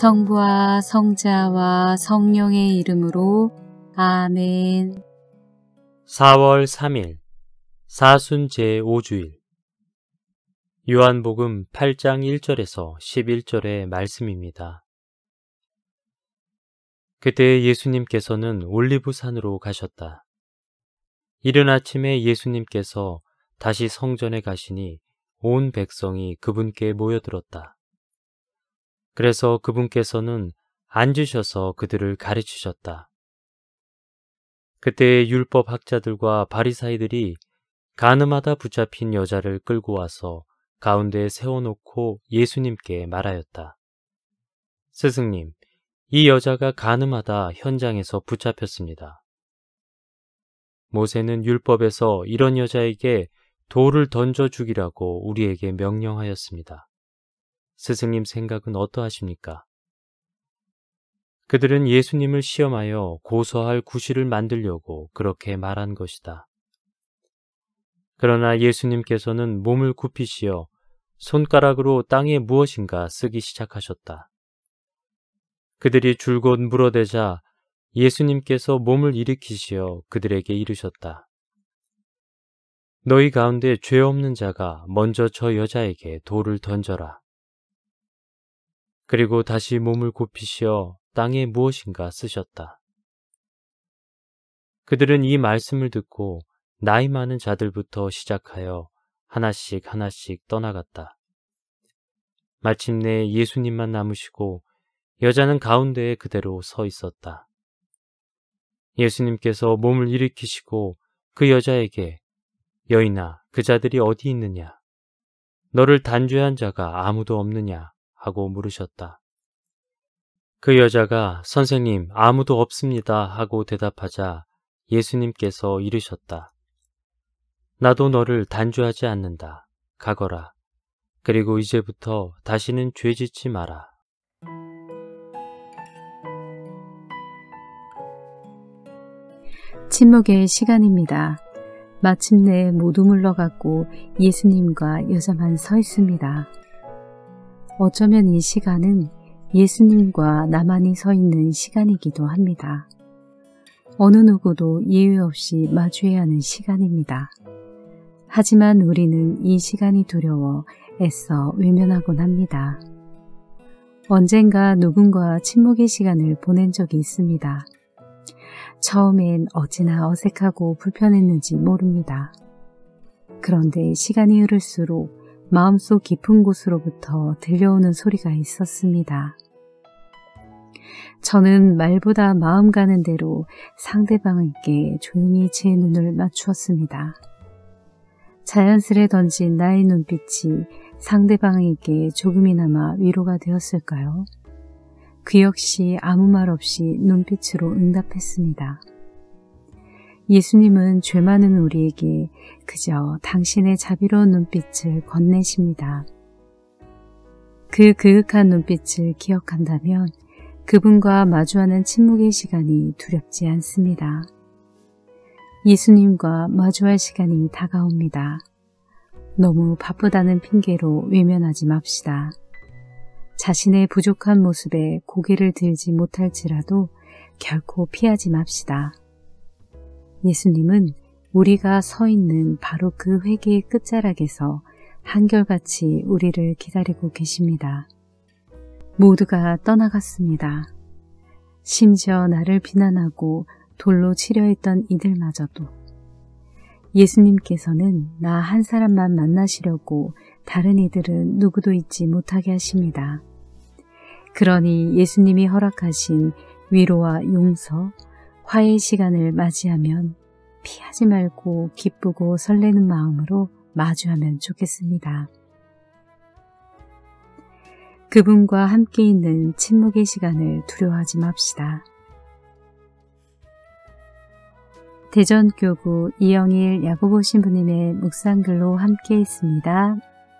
성부와 성자와 성령의 이름으로 아멘. 4월 3일 사순 제5주일 요한복음 8장 1절에서 11절의 말씀입니다. 그때 예수님께서는 올리브산으로 가셨다. 이른 아침에 예수님께서 다시 성전에 가시니 온 백성이 그분께 모여들었다. 그래서 그분께서는 앉으셔서 그들을 가르치셨다. 그때 율법 학자들과 바리사이들이 간음하다 붙잡힌 여자를 끌고 와서 가운데에 세워놓고 예수님께 말하였다. 스승님, 이 여자가 간음하다 현장에서 붙잡혔습니다. 모세는 율법에서 이런 여자에게 돌을 던져 죽이라고 우리에게 명령하였습니다. 스승님 생각은 어떠하십니까? 그들은 예수님을 시험하여 고소할 구실을 만들려고 그렇게 말한 것이다. 그러나 예수님께서는 몸을 굽히시어 손가락으로 땅에 무엇인가 쓰기 시작하셨다. 그들이 줄곧 물어대자 예수님께서 몸을 일으키시어 그들에게 이르셨다. 너희 가운데 죄 없는 자가 먼저 저 여자에게 돌을 던져라. 그리고 다시 몸을 굽히시어 땅에 무엇인가 쓰셨다. 그들은 이 말씀을 듣고 나이 많은 자들부터 시작하여 하나씩 떠나갔다. 마침내 예수님만 남으시고 여자는 가운데에 그대로 서 있었다. 예수님께서 몸을 일으키시고 그 여자에게 여인아, 그 자들이 어디 있느냐? 너를 단죄한 자가 아무도 없느냐? 하고 물으셨다. 그 여자가 선생님, 아무도 없습니다 하고 대답하자 예수님께서 이르셨다. 나도 너를 단죄하지 않는다. 가거라. 그리고 이제부터 다시는 죄짓지 마라. 침묵의 시간입니다. 마침내 모두 물러갔고 예수님과 여자만 서 있습니다. 어쩌면 이 시간은 예수님과 나만이 서 있는 시간이기도 합니다. 어느 누구도 예외 없이 마주해야 하는 시간입니다. 하지만 우리는 이 시간이 두려워 애써 외면하곤 합니다. 언젠가 누군가와 침묵의 시간을 보낸 적이 있습니다. 처음엔 어찌나 어색하고 불편했는지 모릅니다. 그런데 시간이 흐를수록 마음속 깊은 곳으로부터 들려오는 소리가 있었습니다. 저는 말보다 마음 가는 대로 상대방에게 조용히 제 눈을 맞추었습니다. 자연스레 던진 나의 눈빛이 상대방에게 조금이나마 위로가 되었을까요? 그 역시 아무 말 없이 눈빛으로 응답했습니다. 예수님은 죄 많은 우리에게 그저 당신의 자비로운 눈빛을 건네십니다. 그 그윽한 눈빛을 기억한다면 그분과 마주하는 침묵의 시간이 두렵지 않습니다. 예수님과 마주할 시간이 다가옵니다. 너무 바쁘다는 핑계로 외면하지 맙시다. 자신의 부족한 모습에 고개를 들지 못할지라도 결코 피하지 맙시다. 예수님은 우리가 서 있는 바로 그 회개의 끝자락에서 한결같이 우리를 기다리고 계십니다. 모두가 떠나갔습니다. 심지어 나를 비난하고 돌로 치려 했던 이들마저도. 예수님께서는 나 한 사람만 만나시려고 다른 이들은 누구도 있지 못하게 하십니다. 그러니 예수님이 허락하신 위로와 용서, 화해의 시간을 맞이하면 피하지 말고 기쁘고 설레는 마음으로 마주하면 좋겠습니다. 그분과 함께 있는 침묵의 시간을 두려워하지 맙시다. 대전교구 이영일 야고보 신부님의 묵상글로 함께 있습니다.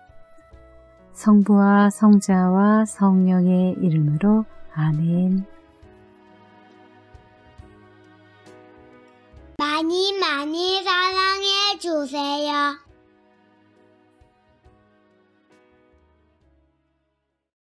성부와 성자와 성령의 이름으로 아멘. 많이